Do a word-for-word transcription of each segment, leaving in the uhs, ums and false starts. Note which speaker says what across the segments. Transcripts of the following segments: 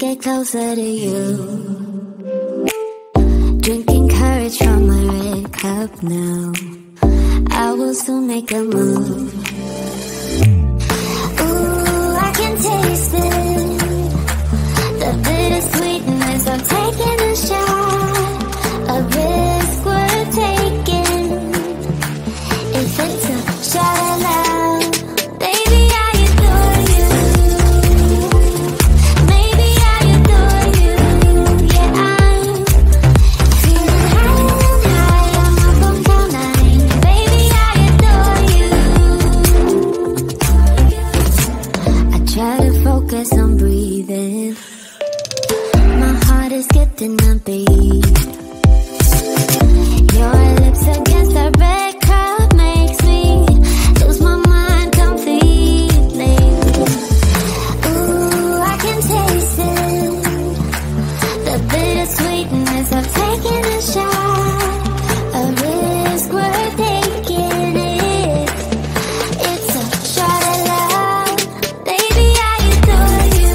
Speaker 1: get closer to you. Drinking courage from my red cup now. I will soon make a move. Ooh, I can taste it, the bittersweetness of taking a shot, a risk worth taking. If it's a shot at love, baby, I adore you. Maybe I adore you. Yeah, I'm feeling high and high. I'm up on cloud nine. Baby, I adore you. I try to focus on breathing. My heart is skipping a beat. Your lips against the red cup makes me lose my mind completely. Ooh, I can taste it, the bittersweetness of taking a shot, a risk worth taking it. It's a shot at love, baby, I adore you.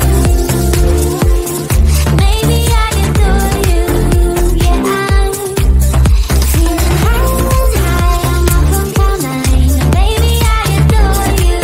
Speaker 1: Maybe I adore you. Yeah, I'm feeling high and high. I'm up on cloud nine. Baby, I adore you.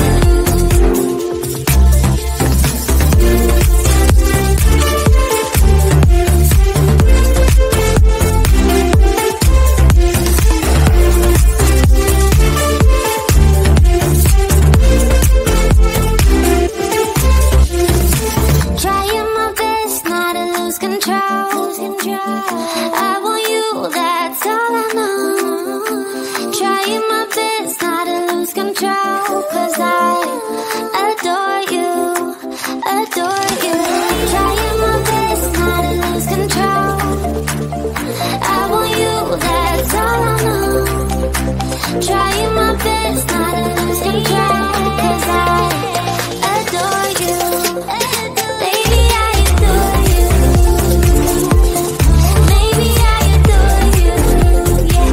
Speaker 1: Trying my best not to lose control. I want you, that's all I know. Trying my best not to lose control, 'cause I adore you, adore you. Trying my best not to lose control. I want you, that's all I know. Trying my best not to lose control, 'cause I adore you. Baby, I adore you. Maybe I adore you. Yeah,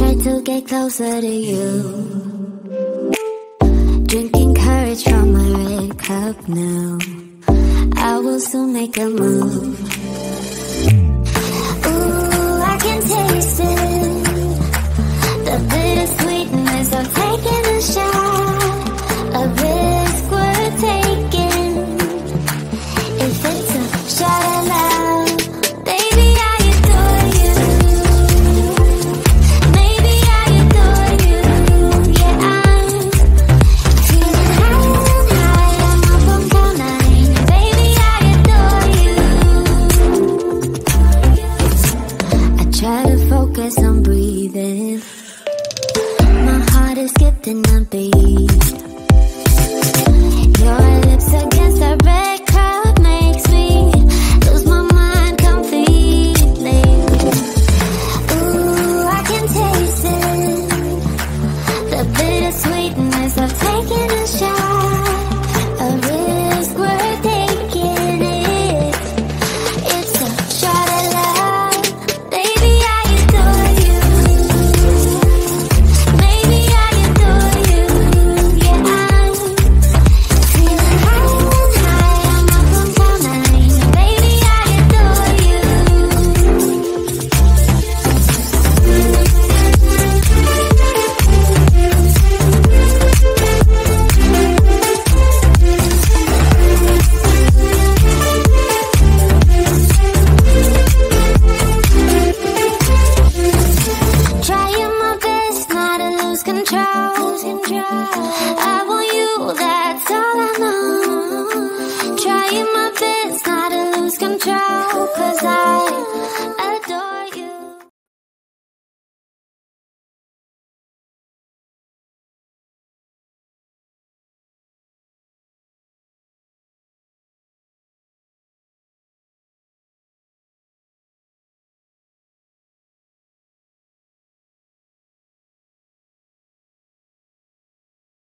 Speaker 1: try to get closer to you. Drinking courage from my red cup now. I will soon make a move.